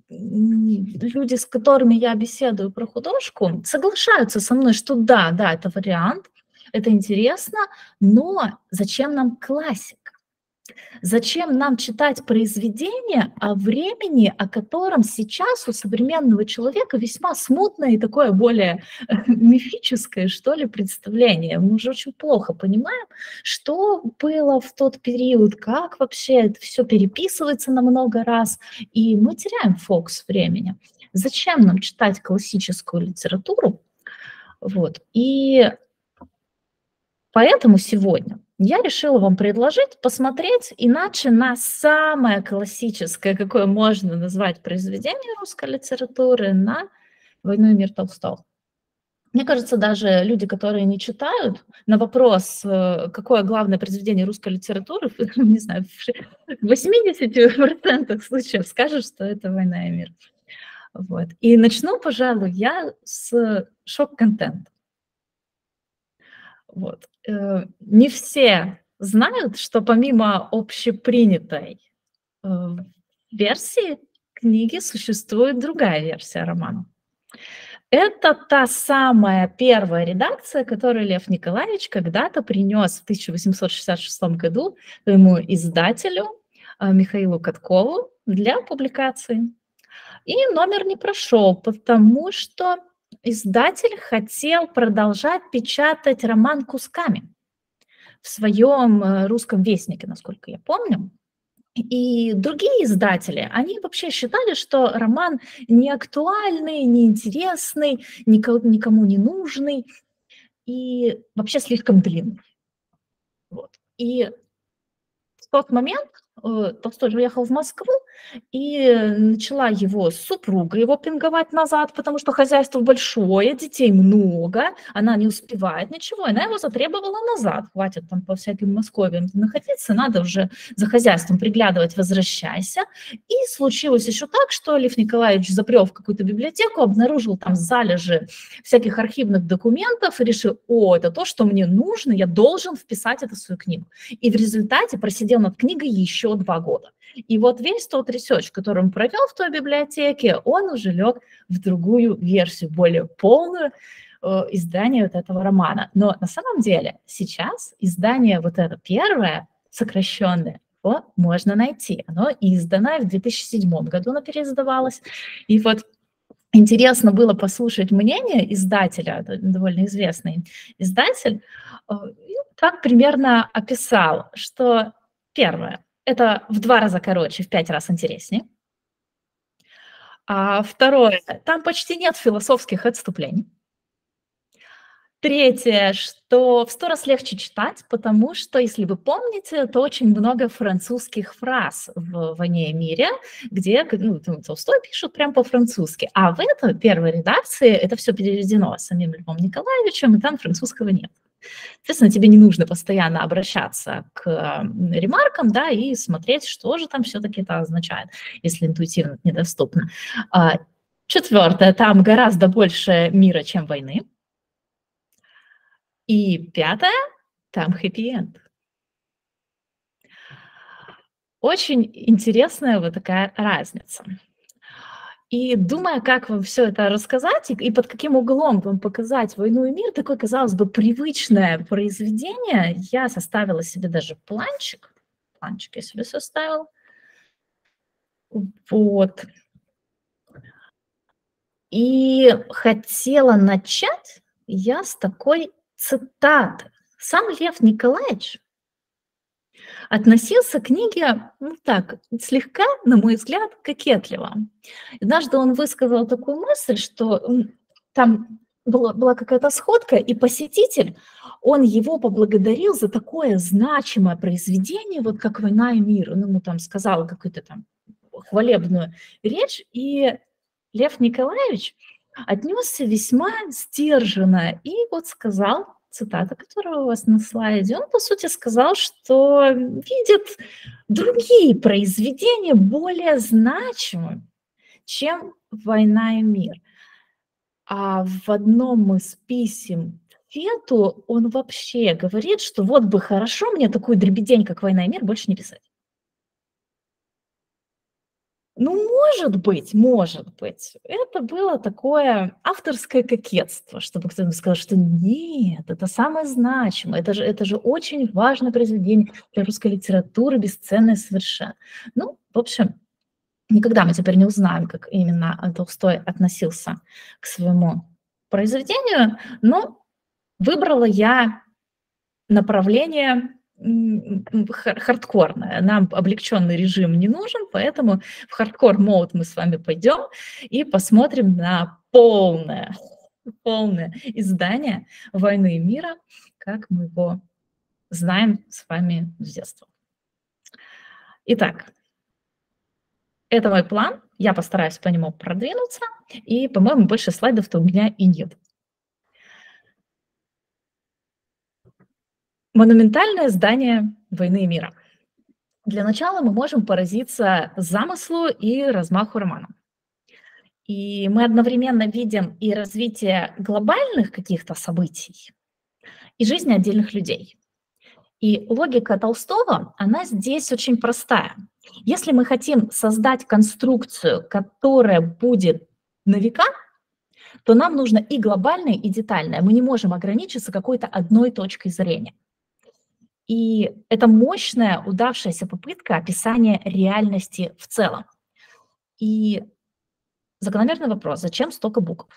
люди, с которыми я беседую про художку, соглашаются со мной, что да, да, это вариант, это интересно, но зачем нам классика? Зачем нам читать произведение о времени, о котором сейчас у современного человека весьма смутное и такое более мифическое, что ли, представление? Мы уже очень плохо понимаем, что было в тот период, как вообще это все переписывается на много раз, и мы теряем фокус времени. Зачем нам читать классическую литературу? Вот. И поэтому сегодня я решила вам предложить посмотреть иначе на самое классическое, какое можно назвать произведение русской литературы, на «Войну и мир» Толстого. Мне кажется, даже люди, которые не читают, на вопрос, какое главное произведение русской литературы, не знаю, в восьмидесяти процентах случаев скажут, что это «Война и мир». Вот. И начну, пожалуй, я с шок-контента. Вот. Не все знают, что помимо общепринятой версии книги существует другая версия романа. Это та самая первая редакция, которую Лев Николаевич когда-то принес в тысяча восемьсот шестьдесят шестом году своему издателю Михаилу Каткову для публикации. И номер не прошел, потому что издатель хотел продолжать печатать роман кусками в своем русском вестнике, насколько я помню. И другие издатели, они вообще считали, что роман не актуальный, неинтересный, никому не нужный и вообще слишком длинный. Вот. И в тот момент Толстой уехал в Москву, и начала его супруга его пинговать назад, потому что хозяйство большое, детей много, она не успевает ничего, и она его затребовала назад. Хватит там по всяким Московиям находиться, надо уже за хозяйством приглядывать, возвращайся. И случилось еще так, что Лев Николаевич запрел в какую-то библиотеку, обнаружил там залежи всяких архивных документов и решил: о, это то, что мне нужно, я должен вписать это в свою книгу. И в результате просидел над книгой еще два года. И вот весь тот ресерч, который он провел в той библиотеке, он уже лег в другую версию, более полную э, издание вот этого романа. Но на самом деле сейчас издание вот это первое, сокращенное, его можно найти. Оно издано в две тысячи седьмом году, оно переиздавалось. И вот интересно было послушать мнение издателя, это довольно известный издатель, так примерно описал, что первое, это в два раза короче, в пять раз интереснее. А второе, там почти нет философских отступлений. Третье, что в сто раз легче читать, потому что, если вы помните, то очень много французских фраз в «Войне и мире», где ну, Толстой пишет прям по-французски. А в этой первой редакции это все переведено самим Львом Николаевичем, и там французского нет. Соответственно, тебе не нужно постоянно обращаться к ремаркам, да, и смотреть, что же там все-таки это означает, если интуитивно недоступно. Четвертое, там гораздо больше мира, чем войны. И пятое, там хэппи-энд. Очень интересная вот такая разница. И думая, как вам все это рассказать и, и под каким углом вам показать «Войну и мир», такое, казалось бы, привычное произведение, я составила себе даже планчик. Планчик я себе составила. Вот. И хотела начать я с такой цитаты. Сам Лев Николаевич относился к книге, ну так, слегка, на мой взгляд, кокетливо. Однажды он высказал такую мысль, что там была, была какая-то сходка, и посетитель, он его поблагодарил за такое значимое произведение, вот как «Война и мир». Он ему там сказал какую-то там хвалебную речь, и Лев Николаевич отнесся весьма сдержанно и вот сказал, цитата, которая у вас на слайде, он, по сути, сказал, что видит другие произведения более значимыми, чем «Война и мир». А в одном из писем Фету он вообще говорит, что вот бы хорошо мне такую дребедень, как «Война и мир», больше не писать. Ну, может быть, может быть. Это было такое авторское кокетство, чтобы кто-нибудь сказал, что нет, это самое значимое, это же, это же очень важное произведение для русской литературы, бесценное совершенно. Ну, в общем, никогда мы теперь не узнаем, как именно Толстой относился к своему произведению, но выбрала я направление хардкорная. Нам облегченный режим не нужен, поэтому в хардкор-мод мы с вами пойдем и посмотрим на полное, полное издание «Войны и мира», как мы его знаем с вами с детства. Итак, это мой план. Я постараюсь по нему продвинуться, и, по-моему, больше слайдов-то у меня и нет. Монументальное здание «Войны и мира». Для начала мы можем поразиться замыслу и размаху романа. И мы одновременно видим и развитие глобальных каких-то событий, и жизни отдельных людей. И логика Толстого, она здесь очень простая. Если мы хотим создать конструкцию, которая будет на века, то нам нужно и глобальное, и детальное. Мы не можем ограничиться какой-то одной точкой зрения. И это мощная, удавшаяся попытка описания реальности в целом. И закономерный вопрос: зачем столько букв?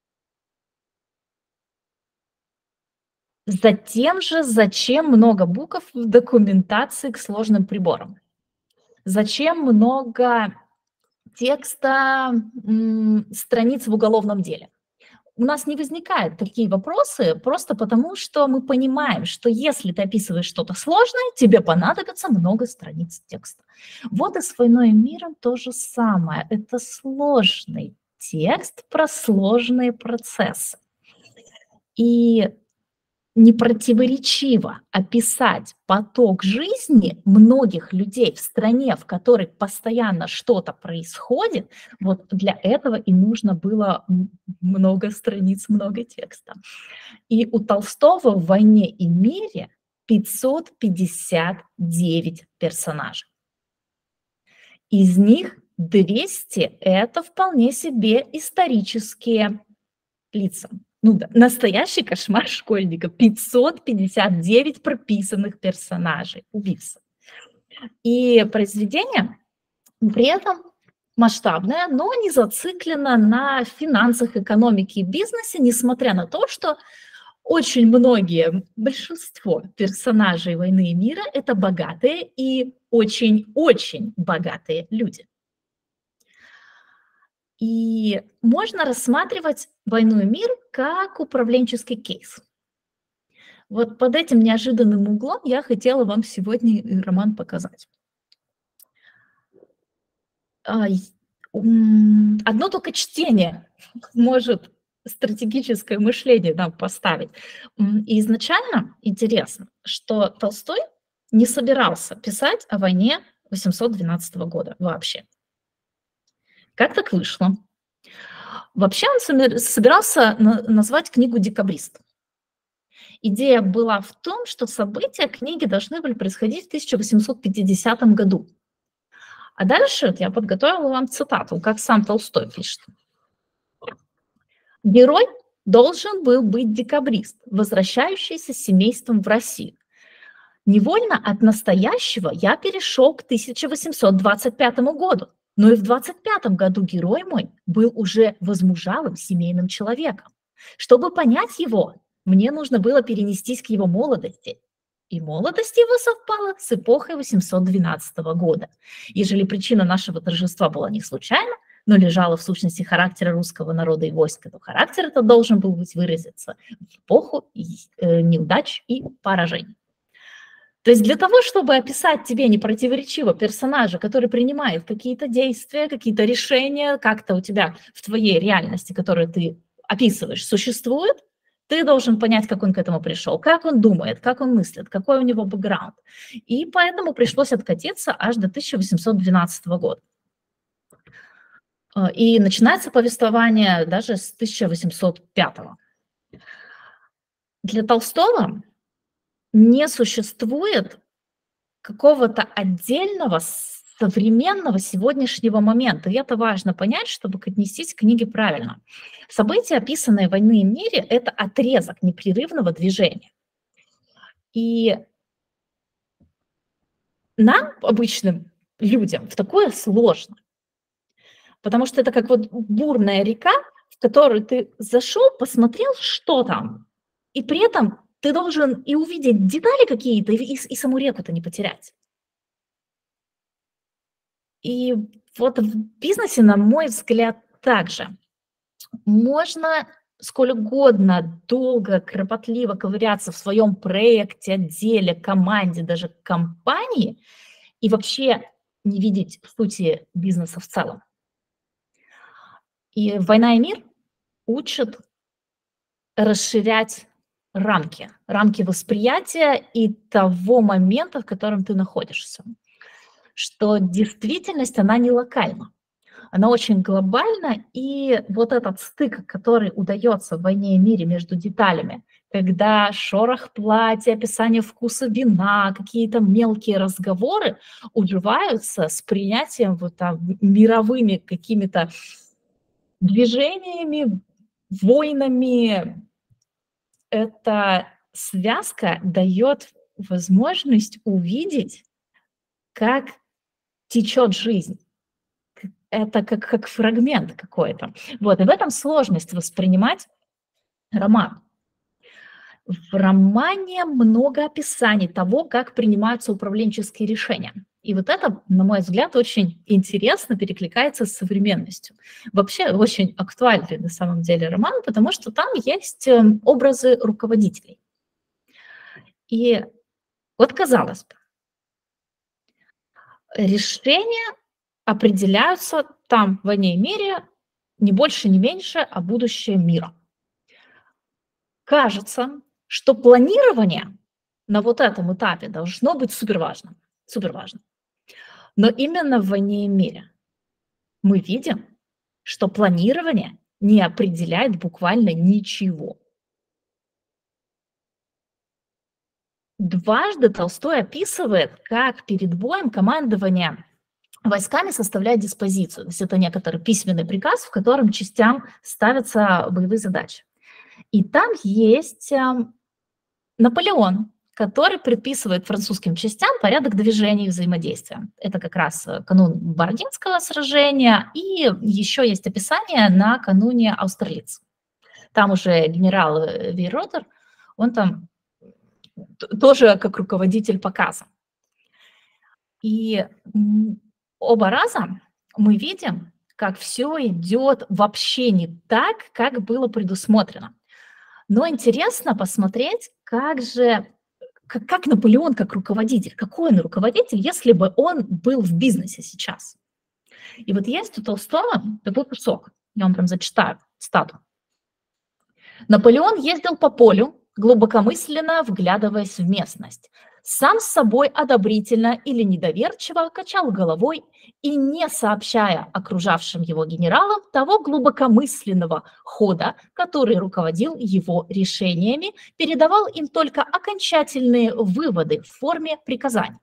Затем же, зачем много букв в документации к сложным приборам? Зачем много текста, м, страниц в уголовном деле? У нас не возникают такие вопросы просто потому, что мы понимаем, что если ты описываешь что-то сложное, тебе понадобится много страниц текста. Вот и с «Войной и миром» то же самое. Это сложный текст про сложные процессы. И непротиворечиво описать поток жизни многих людей в стране, в которой постоянно что-то происходит, вот для этого и нужно было много страниц, много текста. И у Толстого в «Войне и мире» пятьсот пятьдесят девять персонажей. Из них двести – это вполне себе исторические лица. Ну да, настоящий кошмар школьника. пятьсот пятьдесят девять прописанных персонажей, убийц. И произведение при этом масштабное, но не зациклено на финансах, экономике и бизнесе, несмотря на то, что очень многие, большинство персонажей «Войны и мира» – это богатые и очень-очень богатые люди. И можно рассматривать «Войну и мир» как управленческий кейс. Вот под этим неожиданным углом я хотела вам сегодня роман показать. Одно только чтение может стратегическое мышление нам поставить. И изначально интересно, что Толстой не собирался писать о войне восемьсот двенадцатого года вообще. Как так вышло? Вообще он собирался назвать книгу «Декабрист». Идея была в том, что события книги должны были происходить в тысяча восемьсот пятидесятом году. А дальше я подготовила вам цитату, как сам Толстой пишет. Герой должен был быть декабрист, возвращающийся с семейством в Россию. Невольно от настоящего я перешел к тысяча восемьсот двадцать пятому году, но и в двадцать пятом году герой мой был уже возмужалым семейным человеком. Чтобы понять его, мне нужно было перенестись к его молодости. И молодость его совпала с эпохой восемьсот двенадцатого года. Ежели причина нашего торжества была не случайна, но лежала в сущности характера русского народа и войска, то характер это должен был быть выразиться в эпоху неудач и поражений. То есть для того, чтобы описать тебе непротиворечиво персонажа, который принимает какие-то действия, какие-то решения, как-то у тебя в твоей реальности, которую ты описываешь, существует, ты должен понять, как он к этому пришел, как он думает, как он мыслит, какой у него бэкграунд. И поэтому пришлось откатиться аж до тысяча восемьсот двенадцатого года. И начинается повествование даже с тысяча восемьсот пятого. Для Толстого не существует какого-то отдельного современного сегодняшнего момента. И это важно понять, чтобы отнестись к книге правильно. События, описанные в «Войне и мире», это отрезок непрерывного движения. И нам, обычным людям, в такое сложно. Потому что это как вот бурная река, в которую ты зашел, посмотрел, что там, и при этом ты должен и увидеть детали какие-то, и, и саму реку-то не потерять. И вот в бизнесе, на мой взгляд, также. Можно сколь угодно долго, кропотливо ковыряться в своем проекте, отделе, команде, даже компании, и вообще не видеть сути бизнеса в целом. И «Война и мир» учат расширять рамки, рамки восприятия и того момента, в котором ты находишься. Что действительность, она не локальна, она очень глобальна, и вот этот стык, который удается в «Войне и мире» между деталями, когда шорох платья, описание вкуса вина, какие-то мелкие разговоры уживаются с принятием вот там мировыми какими-то движениями, войнами, эта связка дает возможность увидеть, как течет жизнь. Это как, как фрагмент какой-то. Вот, и в этом сложность воспринимать роман. В романе много описаний того, как принимаются управленческие решения. И вот это, на мой взгляд, очень интересно перекликается с современностью. Вообще очень актуальный на самом деле роман, потому что там есть образы руководителей. И вот казалось бы, решения определяются там в «Войне и мире» не больше, не меньше, а будущее мира. Кажется, что планирование на вот этом этапе должно быть суперважным. Суперважным. Но именно в «Войне и мире» мы видим, что планирование не определяет буквально ничего. Дважды Толстой описывает, как перед боем командование войсками составляет диспозицию. То есть это некоторый письменный приказ, в котором частям ставятся боевые задачи. И там есть Наполеон, который предписывает французским частям порядок движения и взаимодействия. Это как раз канун Бородинского сражения, и еще есть описание на кануне Аустерлиц. Там уже генерал Вейротер он там тоже как руководитель показан. И оба раза мы видим, как все идет вообще не так, как было предусмотрено. Но интересно посмотреть, как же, как, как Наполеон как руководитель, какой он руководитель, если бы он был в бизнесе сейчас. И вот есть у Толстого такой кусок, я вам прям зачитаю цитату. Наполеон ездил по полю, глубокомысленно вглядываясь в местность. Сам с собой одобрительно или недоверчиво качал головой и, не сообщая окружавшим его генералам того глубокомысленного хода, который руководил его решениями, передавал им только окончательные выводы в форме приказаний.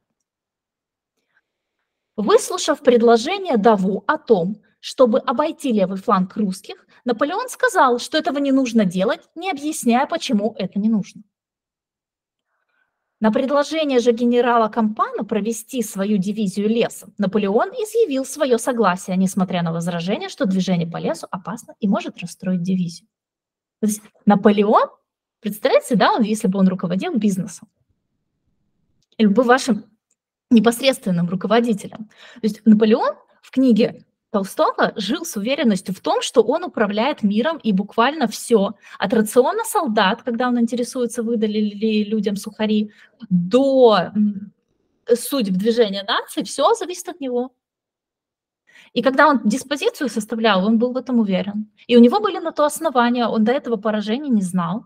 Выслушав предложение Даву о том, чтобы обойти левый фланг русских, Наполеон сказал, что этого не нужно делать, не объясняя, почему это не нужно. На предложение же генерала Кампана провести свою дивизию лесом Наполеон изъявил свое согласие, несмотря на возражение, что движение по лесу опасно и может расстроить дивизию. То есть Наполеон, представляете, да, он, если бы он руководил бизнесом, или был вашим непосредственным руководителем. То есть Наполеон в книге Толстого жил с уверенностью в том, что он управляет миром, и буквально все, от рациона солдат, когда он интересуется, выдали ли людям сухари, до судеб движения наций, все зависит от него. И когда он диспозицию составлял, он был в этом уверен. И у него были на то основания, он до этого поражения не знал.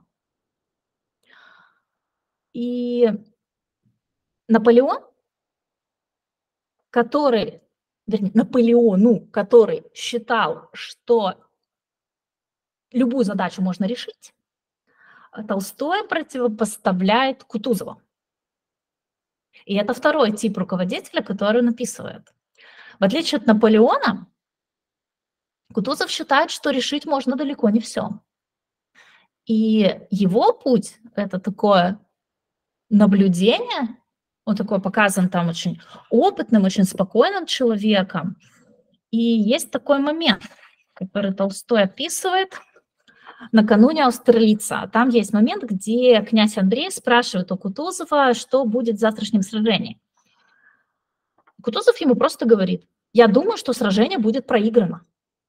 И Наполеон, который... вернее, Наполеону, который считал, что любую задачу можно решить, Толстой противопоставляет Кутузову. И это второй тип руководителя, который он описывает. В отличие от Наполеона, Кутузов считает, что решить можно далеко не все. И его путь – это такое наблюдение. Он такой показан там очень опытным, очень спокойным человеком. И есть такой момент, который Толстой описывает накануне Аустерлица. Там есть момент, где князь Андрей спрашивает у Кутузова, что будет в завтрашнем сражении. Кутузов ему просто говорит: я думаю, что сражение будет проиграно.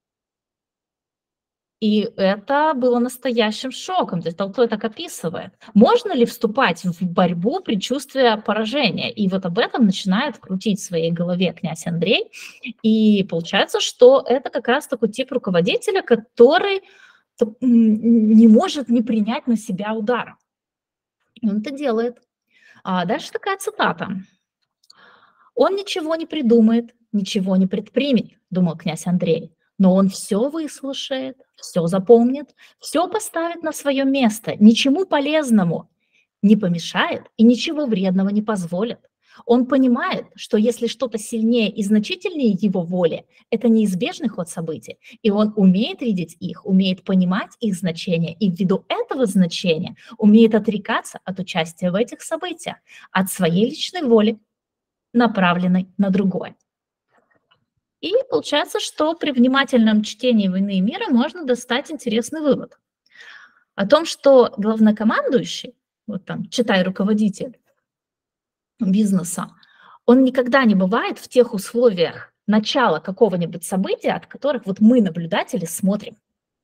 И это было настоящим шоком. То есть Толстой так описывает. Можно ли вступать в борьбу предчувствия поражения? И вот об этом начинает крутить в своей голове князь Андрей. И получается, что это как раз такой тип руководителя, который не может не принять на себя удара. И он это делает. А дальше такая цитата. «Он ничего не придумает, ничего не предпримет», думал князь Андрей. Но он все выслушает, все запомнит, все поставит на свое место, ничему полезному не помешает и ничего вредного не позволит. Он понимает, что если что-то сильнее и значительнее его воли, это неизбежный ход событий, и он умеет видеть их, умеет понимать их значение, и ввиду этого значения умеет отрекаться от участия в этих событиях, от своей личной воли, направленной на другое. И получается, что при внимательном чтении «Войны и мира» можно достать интересный вывод о том, что главнокомандующий, вот там, читай, руководитель бизнеса, он никогда не бывает в тех условиях начала какого-нибудь события, от которых вот мы, наблюдатели, смотрим.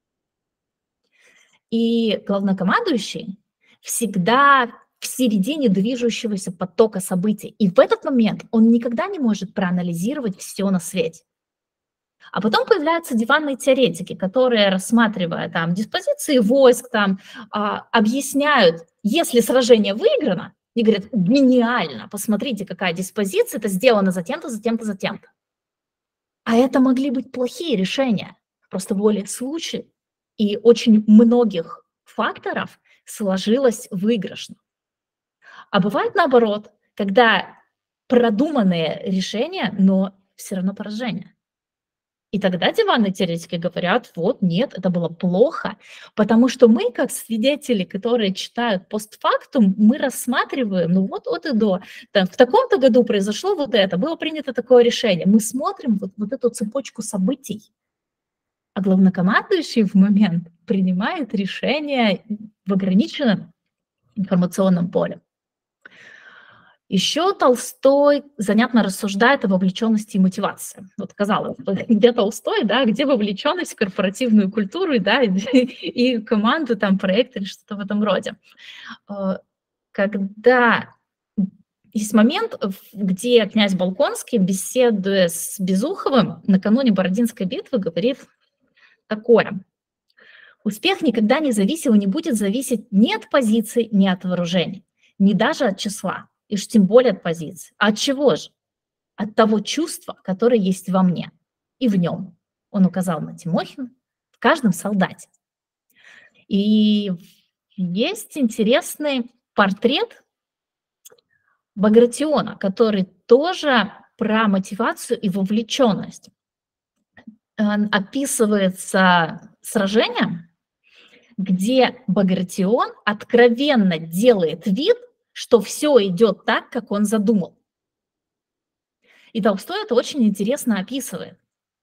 И главнокомандующий всегда в середине движущегося потока событий. И в этот момент он никогда не может проанализировать все на свете. А потом появляются диванные теоретики, которые, рассматривая там диспозиции войск, там, а, объясняют, если сражение выиграно, и говорят: гениально, посмотрите, какая диспозиция, это сделано затем-то, затем-то, затем-то. А это могли быть плохие решения, просто более случаев, и очень многих факторов сложилось выигрышно. А бывает наоборот, когда продуманные решения, но все равно поражение. И тогда диванные теоретики говорят: вот, нет, это было плохо, потому что мы, как свидетели, которые читают постфактум, мы рассматриваем, ну вот от и до, там, в таком-то году произошло вот это, было принято такое решение. Мы смотрим вот, вот эту цепочку событий, а главнокомандующий в момент принимает решение в ограниченном информационном поле. Еще Толстой занятно рассуждает о вовлеченности и мотивации. Вот казалось бы, где Толстой, да, где вовлеченность в корпоративную культуру, да, и, и команду, там, проект или что-то в этом роде. Когда есть момент, где князь Болконский, беседуя с Безуховым накануне Бородинской битвы, говорит такое. Успех никогда не зависел и не будет зависеть ни от позиций, ни от вооружений, ни даже от числа. И уж тем более от позиции. А от чего же? От того чувства, которое есть во мне и в нем. Он указал на Тимохина, в каждом солдате. И есть интересный портрет Багратиона, который тоже про мотивацию и вовлеченность. Описывается сражение, где Багратион откровенно делает вид, что все идет так, как он задумал. И Толстой это очень интересно описывает.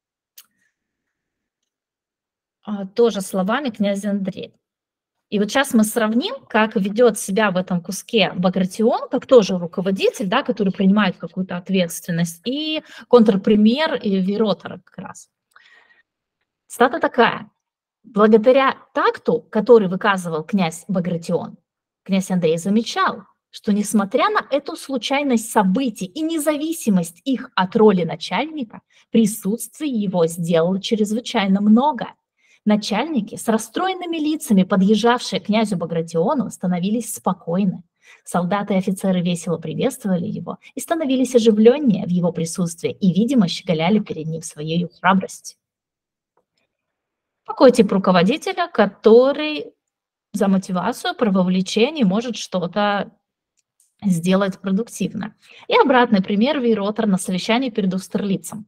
Тоже словами князя Андрея. И вот сейчас мы сравним, как ведет себя в этом куске Багратион, как тоже руководитель, да, который принимает какую-то ответственность, и контрпример и Вейротера как раз. Цитата такая. Благодаря такту, который выказывал князь Багратион, князь Андрей замечал, что, несмотря на эту случайность событий и независимость их от роли начальника, присутствие его сделало чрезвычайно много. Начальники с расстроенными лицами, подъезжавшие к князю Багратиону, становились спокойны. Солдаты и офицеры весело приветствовали его и становились оживленнее в его присутствии и, видимо, щеголяли перед ним своей храбростью. Такой тип руководителя, который за мотивацию, про вовлечение может что-то сделать продуктивно. И обратный пример Вейротер на совещании перед Аустерлицем.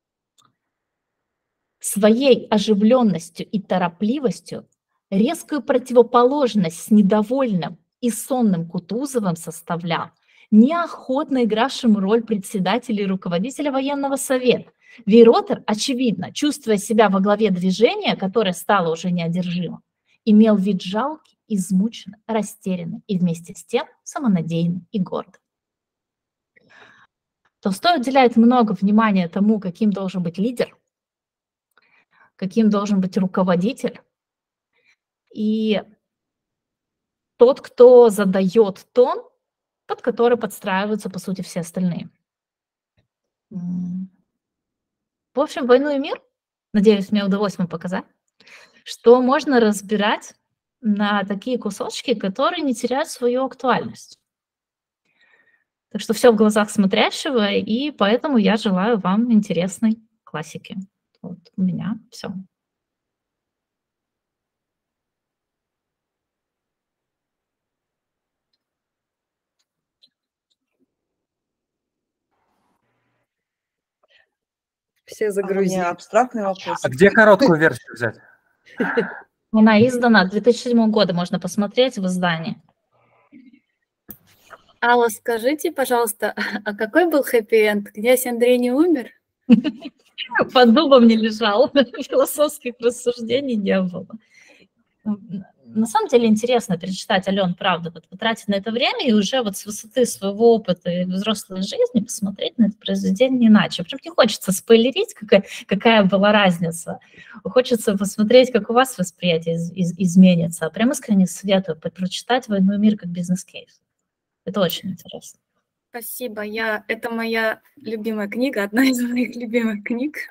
Своей оживленностью и торопливостью резкую противоположность с недовольным и сонным Кутузовым составлял неохотно игравшим роль председателя и руководителя военного совета. Вейротер, очевидно, чувствуя себя во главе движения, которое стало уже неодержимым, имел вид жалкий, измученный, растерянный и вместе с тем самонадеянный и гордый. Толстой уделяет много внимания тому, каким должен быть лидер, каким должен быть руководитель. И тот, кто задает тон, под который подстраиваются, по сути, все остальные. В общем, «Войну и мир», надеюсь, мне удалось вам показать, что можно разбирать на такие кусочки, которые не теряют свою актуальность. Так что все в глазах смотрящего, и поэтому я желаю вам интересной классики. Вот у меня все. Все загрузили. У меня абстрактный вопрос. А где короткую версию взять? Она издана две тысячи седьмого года, можно посмотреть в издании. Алла, скажите, пожалуйста, а какой был хэппи-энд? Князь Андрей не умер? Под дубом не лежал, философских рассуждений не было. На самом деле интересно перечитать, Ален, правда, вот потратить на это время и уже вот с высоты своего опыта и взрослой жизни посмотреть на это произведение иначе. Прям не хочется спойлерить, какая, какая была разница. Хочется посмотреть, как у вас восприятие из, из, изменится. А прям искренне советую прочитать «Войну и мир» как бизнес-кейс. Это очень интересно. Спасибо. Я... Это моя любимая книга, одна из моих любимых книг.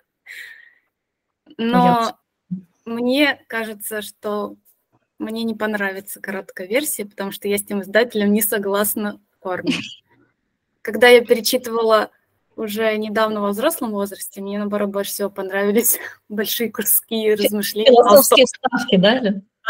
Но Я... мне кажется, что мне не понравится короткая версия, потому что я с тем издателем не согласна в корне. Когда я перечитывала уже недавно во взрослом возрасте, мне, наоборот, больше всего понравились большие куски размышления. Философские вставки, да?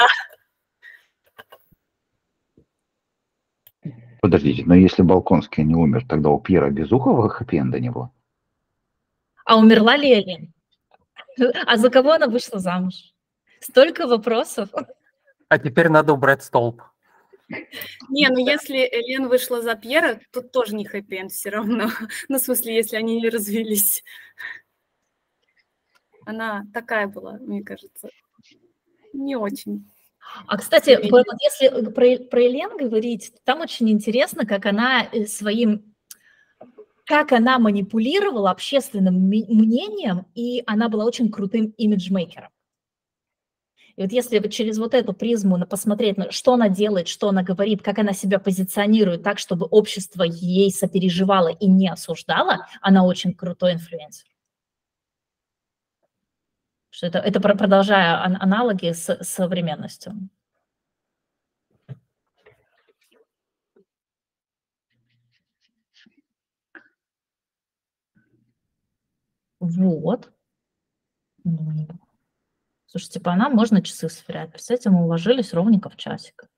Подождите, но если Болконский не умер, тогда у Пьера Безухова хэппи-энда не было? А умерла ли Элен? А за кого она вышла замуж? Столько вопросов. А теперь надо убрать столб. Не, ну если Элен вышла за Пьера, тут тоже не хэппи-энд все равно. Ну, в смысле, если они не развелись. Она такая была, мне кажется, не очень. А, кстати, про- вот если про, про Элен говорить, там очень интересно, как она э, своим, как она манипулировала общественным ми- мнением, и она была очень крутым имиджмейкером. И вот если вот через вот эту призму на- посмотреть, на что она делает, что она говорит, как она себя позиционирует так, чтобы общество ей сопереживало и не осуждало, она очень крутой инфлюенсер. Что это, это про- продолжая ан- аналоги с с современностью. Вот. М. Слушайте, по нам можно часы сверять. Представьте, мы уложились ровненько в часик.